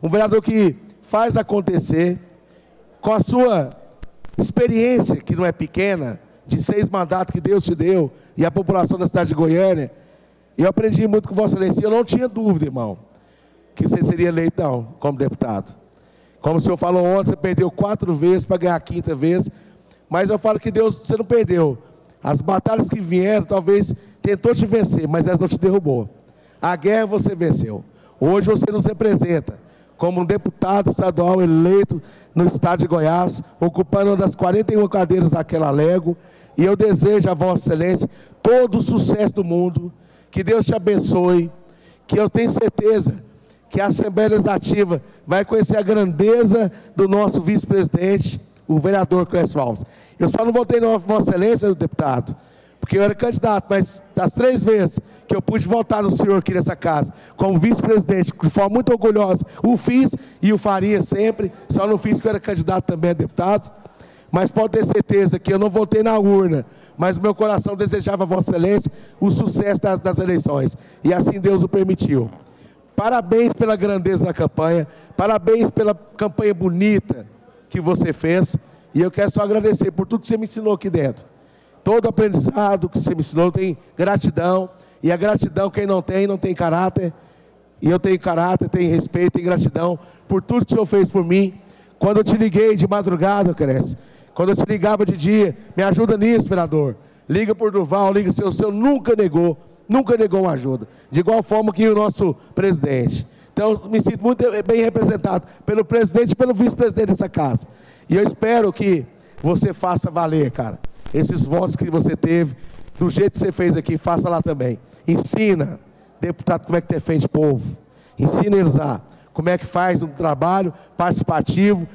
um vereador que faz acontecer, com a sua experiência, que não é pequena, de 6 mandatos que Deus te deu, e a população da cidade de Goiânia. Eu aprendi muito com Vossa Excelência, eu não tinha dúvida, irmão, que você seria eleito, não, como deputado. Como o senhor falou ontem, você perdeu 4 vezes para ganhar a 5ª vez, mas eu falo que Deus, você não perdeu. As batalhas que vieram, talvez tentou te vencer, mas elas não te derrubou. A guerra você venceu. Hoje você nos representa como um deputado estadual eleito no estado de Goiás, ocupando uma das 41 cadeiras daquela Lego, e eu desejo a Vossa Excelência todo o sucesso do mundo, que Deus te abençoe, que eu tenho certeza que a Assembleia Legislativa vai conhecer a grandeza do nosso vice-presidente, o vereador Clécio Alves. Eu só não votei na Vossa Excelência, deputado, porque eu era candidato, mas das 3 vezes que eu pude votar no senhor aqui nessa casa, como vice-presidente, de forma muito orgulhosa, o fiz e o faria sempre, só não fiz que eu era candidato também a deputado, mas pode ter certeza que eu não votei na urna, mas meu coração desejava a Vossa Excelência o sucesso das eleições, e assim Deus o permitiu. Parabéns pela grandeza da campanha, parabéns pela campanha bonita que você fez, e eu quero só agradecer por tudo que você me ensinou aqui dentro. Todo aprendizado que você me ensinou, tem gratidão, e a gratidão quem não tem caráter, e eu tenho caráter, tenho respeito, tenho gratidão por tudo que o senhor fez por mim. Quando eu te liguei de madrugada, Cresce, quando eu te ligava de dia, me ajuda nisso, vereador. Liga por Durval, liga o senhor nunca negou uma ajuda, de igual forma que o nosso presidente. Então, eu me sinto muito bem representado pelo presidente e pelo vice-presidente dessa casa. E eu espero que você faça valer, cara, esses votos que você teve, do jeito que você fez aqui, faça lá também. Ensina, deputado, como é que defende o povo. Ensina eles lá como é que faz um trabalho participativo.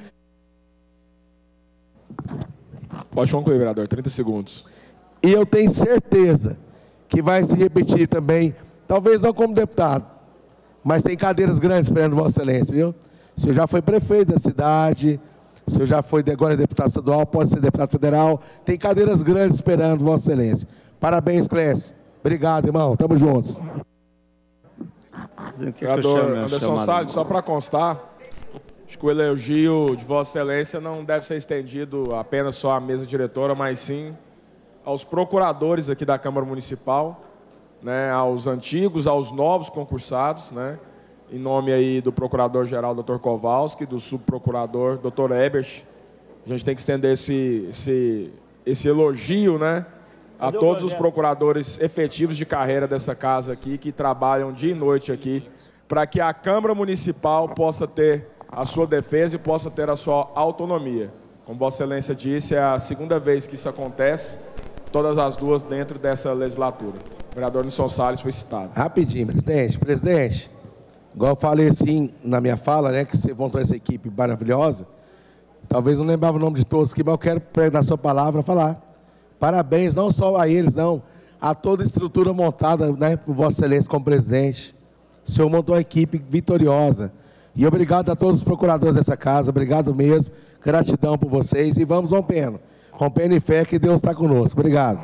Pode concluir, vereador, 30 segundos. E eu tenho certeza que vai se repetir também, talvez não como deputado, mas tem cadeiras grandes esperando Vossa Excelência, viu? O senhor já foi prefeito da cidade, o senhor já foi agora deputado estadual, pode ser deputado federal, tem cadeiras grandes esperando Vossa Excelência. Parabéns, Clécio. Obrigado, irmão. Tamo juntos. Vereador Anderson Salles, só para constar, acho que o elogio de Vossa Excelência não deve ser estendido apenas só à mesa diretora, mas sim aos procuradores aqui da Câmara Municipal, né, aos antigos, aos novos concursados, né, em nome aí do Procurador-Geral, Dr. Kowalski, do Subprocurador, Dr. Ebert. A gente tem que estender esse elogio, né, a todos os procuradores efetivos de carreira dessa casa aqui, que trabalham dia e noite aqui, para que a Câmara Municipal possa ter a sua defesa e possa ter a sua autonomia. Como Vossa Excelência disse, é a 2ª vez que isso acontece, todas as 2 dentro dessa legislatura. O vereador Nilson Salles foi citado. Rapidinho, presidente. Presidente, igual eu falei assim na minha fala, né, que você montou essa equipe maravilhosa, talvez não lembrava o nome de todos aqui, mas eu quero, na sua palavra, falar. Parabéns, não só a eles, não, a toda a estrutura montada, né, por Vossa Excelência como presidente. O senhor montou uma equipe vitoriosa. E obrigado a todos os procuradores dessa casa, obrigado mesmo, gratidão por vocês, e vamos rompendo em fé que Deus está conosco. Obrigado.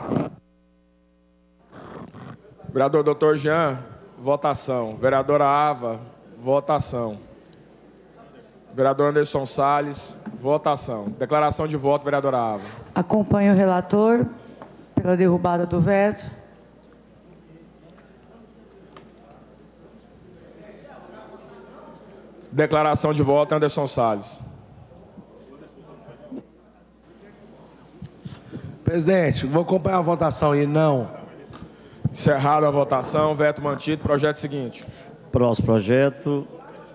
Vereador Dr. Jean, votação. Vereadora Ava, votação. Vereador Anderson Salles, votação. Declaração de voto, vereadora Ava. Acompanho o relator pela derrubada do veto. Declaração de voto, Anderson Salles. Presidente, vou acompanhar a votação aí, não. Encerrada a votação, veto mantido. Projeto seguinte. Próximo projeto.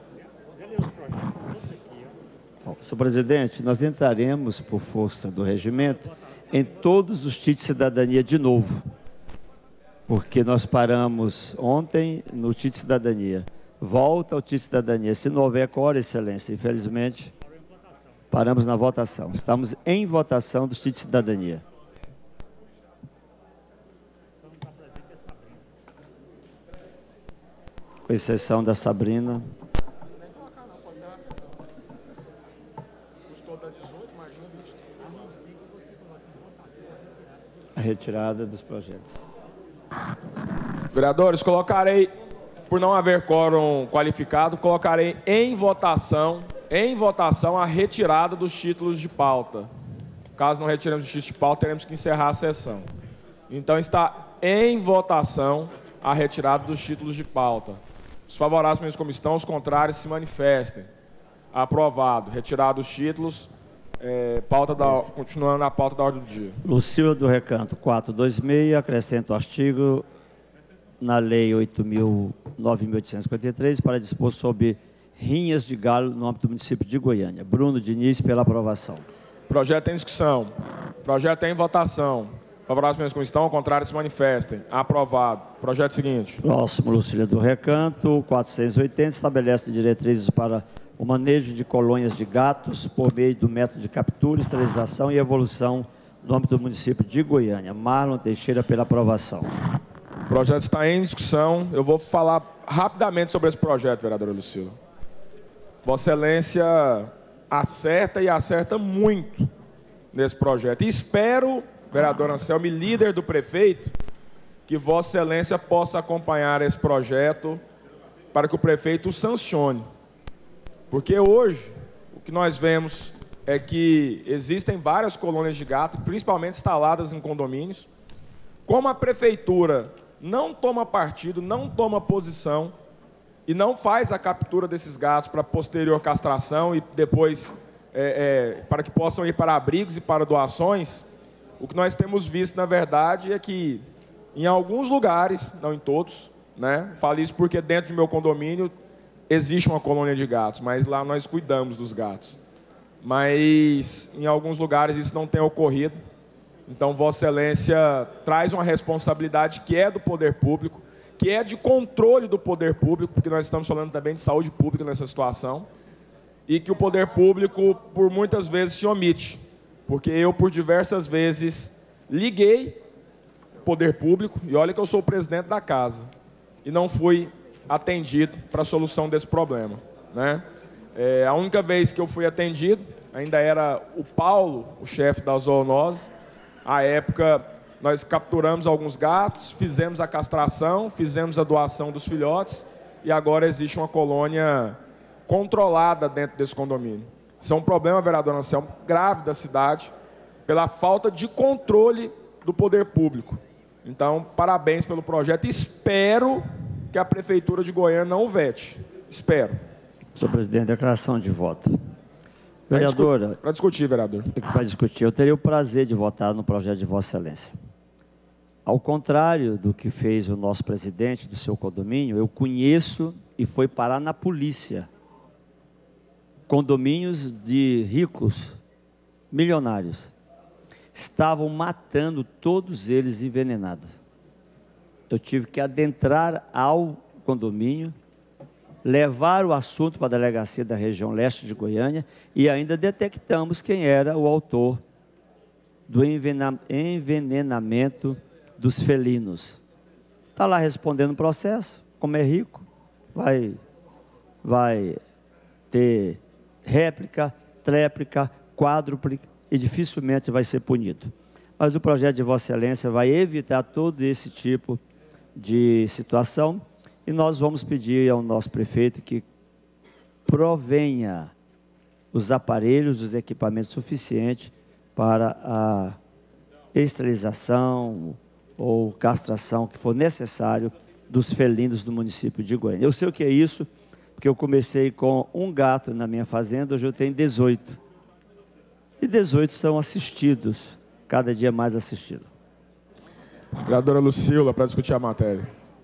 Senhor presidente, nós entraremos, por força do regimento, em todos os títulos de cidadania de novo. Porque nós paramos ontem no título de cidadania. Volta ao título de cidadania. Se não houver quórum, excelência, infelizmente, paramos na votação. Estamos em votação do título de cidadania. Com exceção da Sabrina. A retirada dos projetos. Vereadores, colocarei por não haver quórum qualificado, colocarei em votação a retirada dos títulos de pauta. Caso não retiremos os títulos de pauta, teremos que encerrar a sessão. Então, está em votação a retirada dos títulos de pauta. Os favoráveis, mesmo como estão, os contrários se manifestem. Aprovado. Retirado os títulos. Continuando na pauta da ordem do dia. Lucila do Recanto, 426, acrescenta o artigo na Lei 8.9.853 para dispor sobre rinhas de galo no âmbito do município de Goiânia. Bruno Diniz, pela aprovação. Projeto em discussão. Projeto em votação. Favoráveis, mesmo como estão, contrários se manifestem. Aprovado. Projeto seguinte. Próximo, Lucília do Recanto, 480, estabelece diretrizes para o manejo de colônias de gatos por meio do método de captura, esterilização e evolução no âmbito do município de Goiânia. Marlon Teixeira, pela aprovação. O projeto está em discussão. Eu vou falar rapidamente sobre esse projeto, vereadora Lucila. Vossa Excelência acerta e acerta muito nesse projeto. E espero, vereador Anselmo, líder do prefeito, que Vossa Excelência possa acompanhar esse projeto para que o prefeito o sancione. Porque hoje, o que nós vemos é que existem várias colônias de gato, principalmente instaladas em condomínios. Como a prefeitura não toma partido, não toma posição e não faz a captura desses gatos para posterior castração e depois para que possam ir para abrigos e para doações, o que nós temos visto, na verdade, é que em alguns lugares, não em todos, né? Falo isso porque dentro do meu condomínio existe uma colônia de gatos, mas lá nós cuidamos dos gatos. Mas em alguns lugares isso não tem ocorrido. Então, Vossa Excelência traz uma responsabilidade que é do poder público, que é de controle do poder público, porque nós estamos falando também de saúde pública nessa situação, e que o poder público, por muitas vezes, se omite. Porque eu, por diversas vezes, liguei o poder público, e olha que eu sou o presidente da casa, e não fui atendido para a solução desse problema, né? A única vez que eu fui atendido, ainda era o Paulo, o chefe da zoonose. À época, nós capturamos alguns gatos, fizemos a castração, fizemos a doação dos filhotes, e agora existe uma colônia controlada dentro desse condomínio. Isso é um problema, vereador Anselmo, grave da cidade, pela falta de controle do poder público. Então, parabéns pelo projeto. Espero que a Prefeitura de Goiânia não o vete. Espero. Senhor presidente, declaração de voto. Vereadora... Para discutir, vereador. Para discutir. Eu teria o prazer de votar no projeto de Vossa Excelência. Ao contrário do que fez o nosso presidente do seu condomínio, eu conheço e foi parar na polícia condomínios de ricos, milionários. Estavam matando todos eles envenenados. Eu tive que adentrar ao condomínio, levar o assunto para a delegacia da região leste de Goiânia e ainda detectamos quem era o autor do envenenamento dos felinos. Está lá respondendo o processo, como é rico, vai ter réplica, tréplica, quádruple e dificilmente vai ser punido. Mas o projeto de Vossa Excelência vai evitar todo esse tipo de situação e nós vamos pedir ao nosso prefeito que provenha os aparelhos, os equipamentos suficientes para a esterilização ou castração que for necessário dos felinos do município de Goiânia. Eu sei o que é isso, porque eu comecei com um gato na minha fazenda, hoje eu tenho 18. E 18 são assistidos, cada dia mais assistidos. Vereadora Lucila, para discutir a matéria.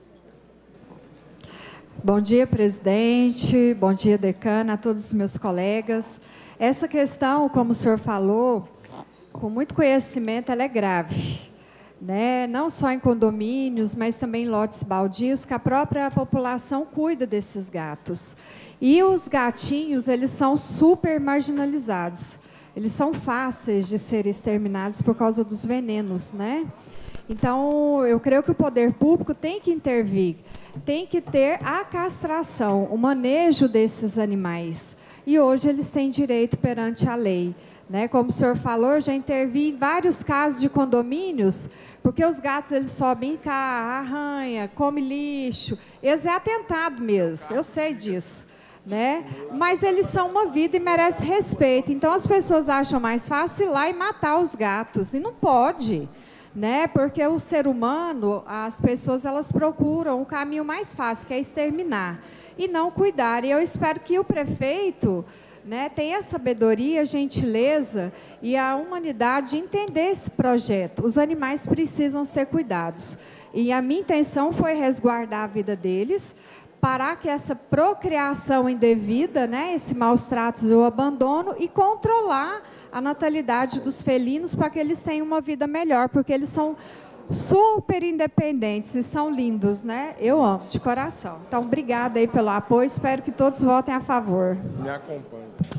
Bom dia, presidente. Bom dia, decana, a todos os meus colegas. Essa questão, como o senhor falou, com muito conhecimento, ela é grave, né? Não só em condomínios, mas também em lotes baldios, que a própria população cuida desses gatos. E os gatinhos, eles são super marginalizados. Eles são fáceis de serem exterminados por causa dos venenos, né? Então, eu creio que o poder público tem que intervir, tem que ter a castração, o manejo desses animais. E hoje eles têm direito perante a lei. Né? Como o senhor falou, eu já intervi em vários casos de condomínios, porque os gatos eles sobem em carro, arranha, come lixo, eles é atentado mesmo, eu sei disso. Né? Mas eles são uma vida e merecem respeito. Então as pessoas acham mais fácil ir lá e matar os gatos, e não pode. Né? Porque o ser humano, as pessoas elas procuram o caminho mais fácil, que é exterminar, e não cuidar. E eu espero que o prefeito, né, tenha a sabedoria, a gentileza e a humanidade de entender esse projeto. Os animais precisam ser cuidados. E a minha intenção foi resguardar a vida deles, parar que essa procriação indevida, né, esse maus tratos e o abandono, e controlar a natalidade dos felinos para que eles tenham uma vida melhor, porque eles são super independentes e são lindos, né? Eu amo, de coração. Então, obrigada aí pelo apoio, espero que todos votem a favor. Me acompanhe.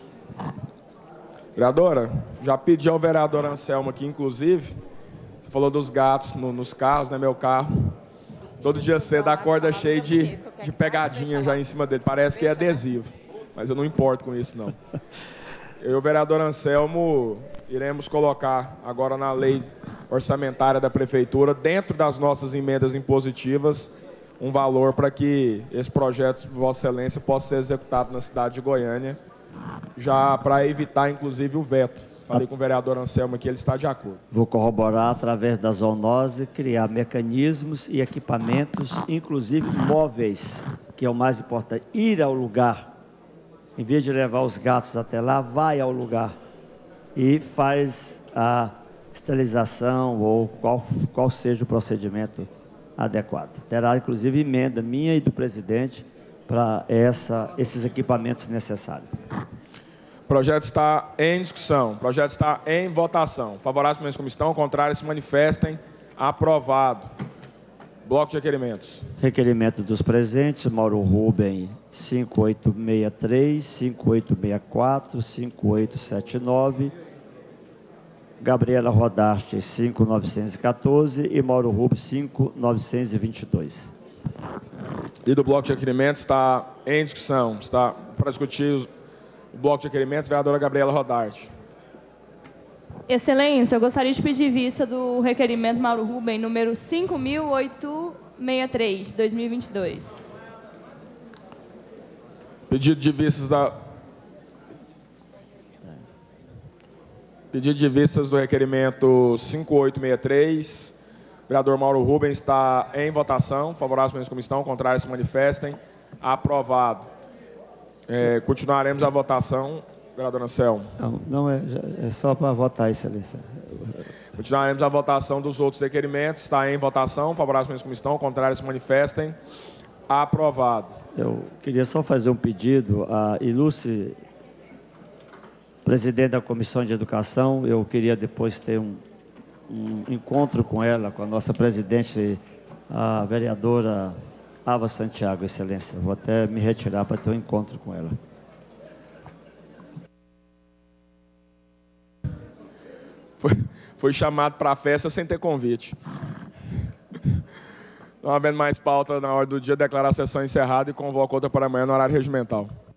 Vereadora, já pedi ao vereador Anselmo aqui, inclusive, você falou dos gatos nos carros, né, meu carro. Todo dia cedo a corda cheia de pegadinha já em cima dele, parece que é adesivo, mas eu não importo com isso, não. Eu e o vereador Anselmo iremos colocar agora na lei orçamentária da prefeitura, dentro das nossas emendas impositivas, um valor para que esse projeto de Vossa Excelência possa ser executado na cidade de Goiânia, já para evitar, inclusive, o veto. Falei com o vereador Anselmo aqui, ele está de acordo. Vou corroborar, através da zoonose, criar mecanismos e equipamentos, inclusive móveis, que é o mais importante. Ir ao lugar. Em vez de levar os gatos até lá, vai ao lugar e faz a esterilização ou qual seja o procedimento adequado. Terá, inclusive, emenda minha e do presidente para esses equipamentos necessários. O projeto está em discussão, o projeto está em votação. Favoráveis como estão, contrários se manifestem. Aprovado. Bloco de requerimentos. Requerimento dos presentes: Mauro Rubem, 5863, 5864, 5879, Gabriela Rodarte, 5914 e Mauro Rubem, 5922. E do bloco de requerimentos está em discussão. Está para discutir o bloco de requerimentos, vereadora Gabriela Rodarte. Excelência, eu gostaria de pedir vista do requerimento Mauro Rubem, número 5.863, 2022. Pedido de vistas do requerimento 5863. Vereador Mauro Rubem está em votação. Favoráveis como estão, contrários se manifestem. Aprovado. Continuaremos a votação. Vereador Anselmo. Não é só para votar, Excelência. Continuaremos a votação dos outros requerimentos. Está em votação. Favoráveis como estão, contrários se manifestem. Aprovado. Eu queria só fazer um pedido à ilustre presidente da Comissão de Educação. Eu queria depois ter um encontro com ela, com a nossa presidente, a vereadora Ava Santiago, Excelência. Vou até me retirar para ter um encontro com ela. Foi chamado para a festa sem ter convite. Não havendo mais pauta na hora do dia, declarar a sessão encerrada e convoco outra para amanhã no horário regimental.